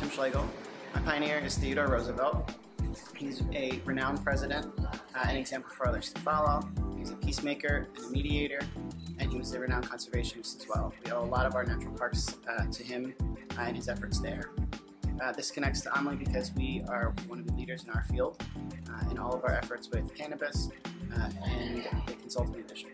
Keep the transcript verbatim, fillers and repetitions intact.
Tim Schlegel. My pioneer is Theodore Roosevelt. He's a renowned president, uh, an example for others to follow. He's a peacemaker and a mediator, and he was a renowned conservationist as well. We owe a lot of our natural parks uh, to him uh, and his efforts there. Uh, this connects to Omlie because we are one of the leaders in our field uh, in all of our efforts with cannabis uh, and the consulting industry.